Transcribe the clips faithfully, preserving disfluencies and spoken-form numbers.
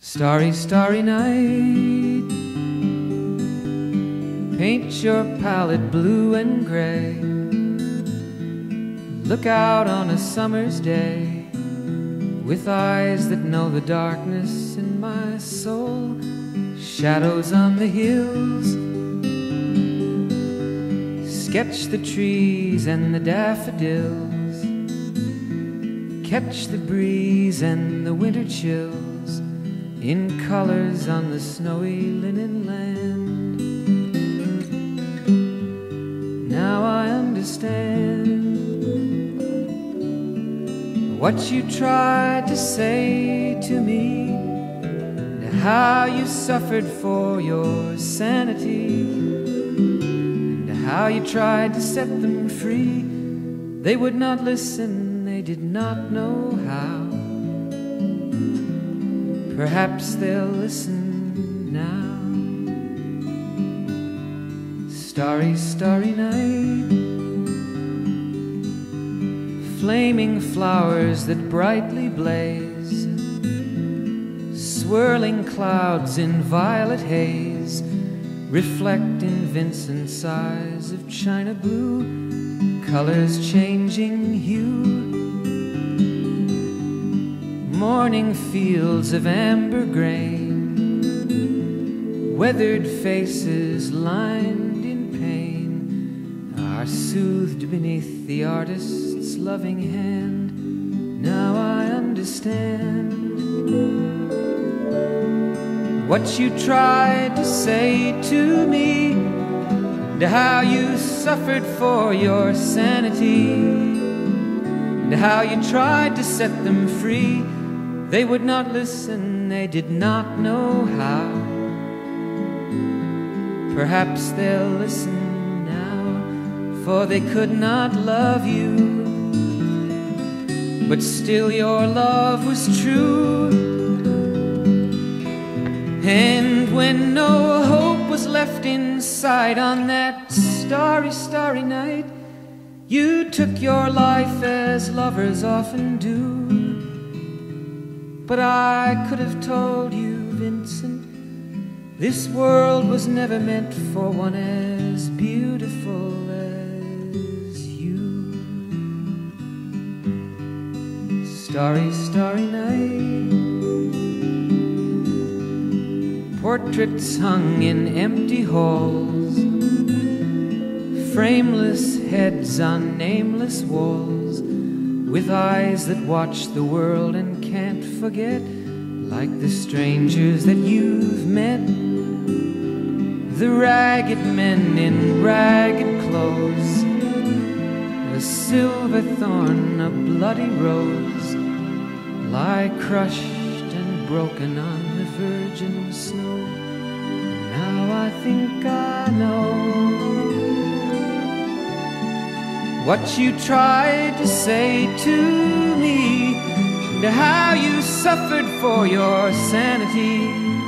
Starry, starry night, paint your palette blue and gray. Look out on a summer's day with eyes that know the darkness in my soul. Shadows on the hills, sketch the trees and the daffodils, catch the breeze and the winter chills in colors on the snowy linen land. Now I understand what you tried to say to me, and how you suffered for your sanity, and how you tried to set them free. They would not listen, they did not know how. Perhaps they'll listen now. Starry, starry night, flaming flowers that brightly blaze, swirling clouds in violet haze, reflect in Vincent's eyes of china blue, colors changing hue. Morning fields of amber grain, weathered faces lined in pain, are soothed beneath the artist's loving hand. Now I understand what you tried to say to me, and how you suffered for your sanity, and how you tried to set them free. They would not listen, they did not know how. Perhaps they'll listen now, for they could not love you, but still your love was true. And when no hope was left inside on that starry, starry night, you took your life as lovers often do. But I could have told you, Vincent, this world was never meant for one as beautiful as you. Starry, starry night, portraits hung in empty halls, frameless heads on nameless walls, with eyes that watch the world and can't forget, like the strangers that you've met, the ragged men in ragged clothes, a silver thorn, a bloody rose, lie crushed and broken on the virgin snow. And now I think I know what you tried to say to me, and how you suffered for your sanity,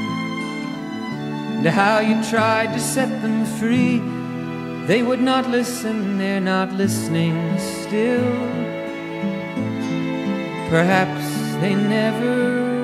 and how you tried to set them free. They would not listen, they're not listening still. Perhaps they never